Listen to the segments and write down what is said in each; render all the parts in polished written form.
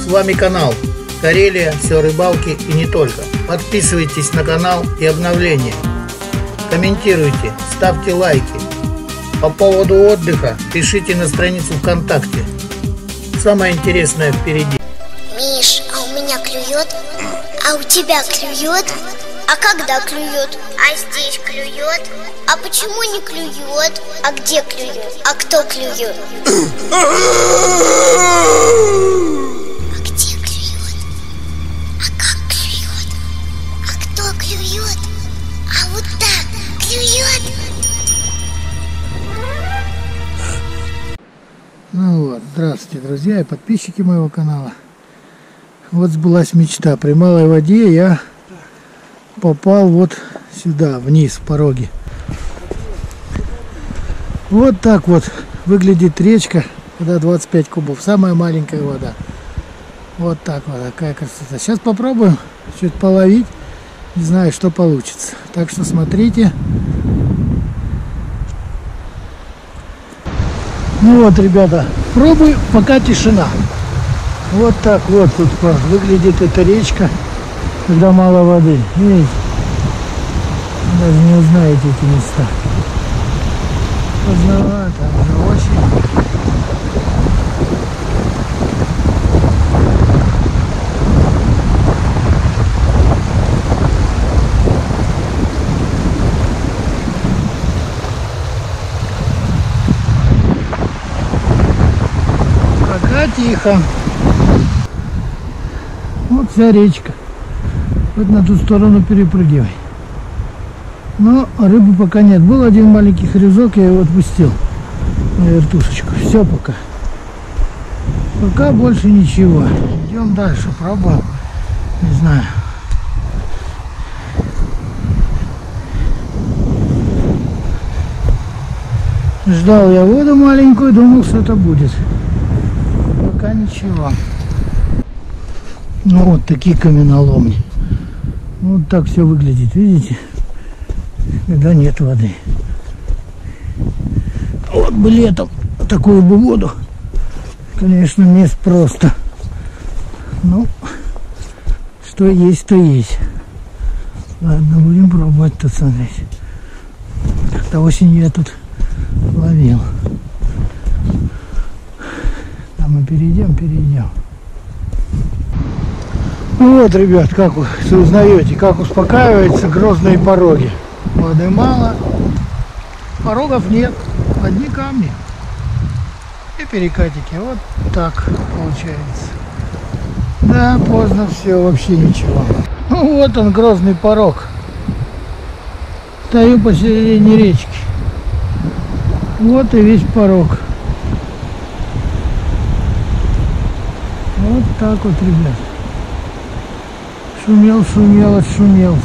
С вами канал Карелия, все рыбалки и не только. Подписывайтесь на канал и обновления. Комментируйте, ставьте лайки. По поводу отдыха пишите на страницу ВКонтакте. Самое интересное впереди. Миш, а у меня клюет? А у тебя клюет? А когда клюет? А здесь клюет? А почему не клюет? А где клюет? А кто клюет? А где клюет? А как клюет? А кто клюет? А вот так клюет? Ну вот, здравствуйте, друзья и подписчики моего канала. Вот сбылась мечта. При малой воде я попал вот сюда, вниз, в пороги. Вот так вот выглядит речка, когда 25 кубов. Самая маленькая вода. Вот так вот, такая красота. Сейчас попробуем чуть половить. Не знаю, что получится. Так что смотрите. Ну вот, ребята, пробую, пока тишина. Вот так вот тут выглядит эта речка, когда мало воды. Видите? Даже не узнаете эти места. Поздновато, уже очень. Пока тихо. Вот вся речка. Вот на ту сторону перепрыгивай. Но рыбы пока нет. Был один маленький хрюзок, я его отпустил на вертушечку. Все пока. Пока больше ничего. Идем дальше, пробуем. Не знаю. Ждал я воду маленькую, думал, что это будет. Пока ничего. Ну вот такие каменоломни. Вот так все выглядит, видите? Когда нет воды. Вот бы летом такую бы воду. Конечно, мест просто. Ну, что есть, то есть. Ладно, будем пробовать тут смотреть. Как-то осенью я тут ловил. А мы перейдем. Ну вот, ребят, как вы узнаете, как успокаиваются грозные пороги. Воды мало, порогов нет, одни камни и перекатики. Вот так получается. Да, поздно все, вообще ничего. Ну вот он, грозный порог. Стою посередине речки. Вот и весь порог. Вот так вот, ребят. Шумел, отшумелся.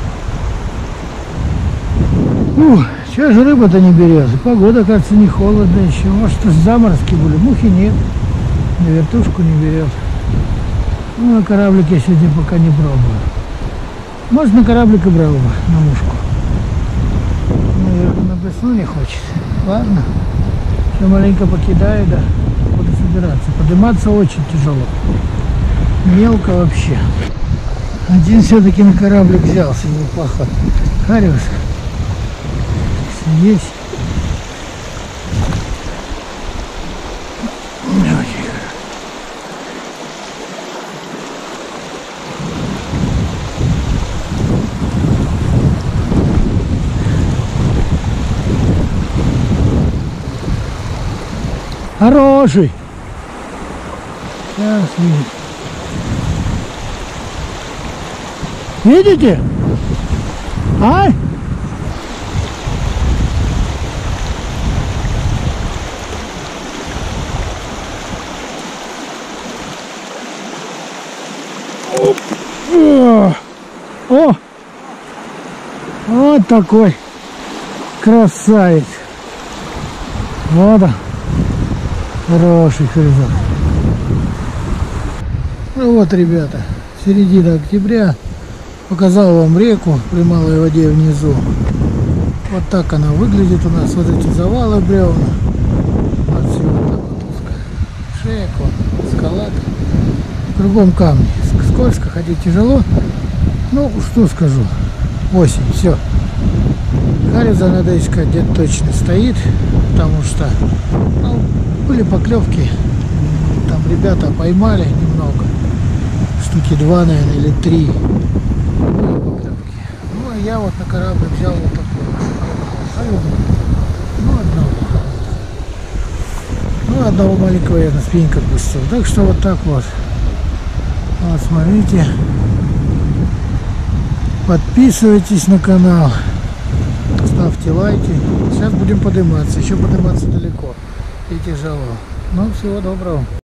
Сейчас же рыба-то не берется. Погода, кажется, не холодно еще. Может, заморозки были. Мухи нет. На вертушку не берет. Ну, на кораблик я сегодня пока не пробую. Может, на кораблик и брал бы, на мушку. Наверное, на весну не хочет. Ладно. Все маленько покидаю, да. Буду собираться. Подниматься очень тяжело. Мелко вообще. Один все-таки на кораблик взялся, неплохо. Хариус. Есть. Хороший. Сейчас видите. Видите? Ай! О! Вот такой красавец. Вот он. Хороший хрюзок. Ну вот, ребята, середина октября. Показал вам реку при малой воде внизу. Вот так она выглядит у нас. Вот эти завалы бревна. Отсюда вот узкая шея, скала. Кругом камни. Скользко, ходить тяжело. Ну, что скажу. Осень, все. Кареза, надо искать, где-то точно стоит, потому что были поклевки. Там ребята поймали немного. Штуки 2, наверное, или 3. Были поклевки. Ну, а я вот на корабль взял вот такой. Ну, одного маленького я на спиннинг отпустил. Так что вот так вот. Вот, смотрите. Подписывайтесь на канал. Ставьте лайки. Сейчас будем подниматься. Еще подниматься далеко и тяжело. Ну, всего доброго.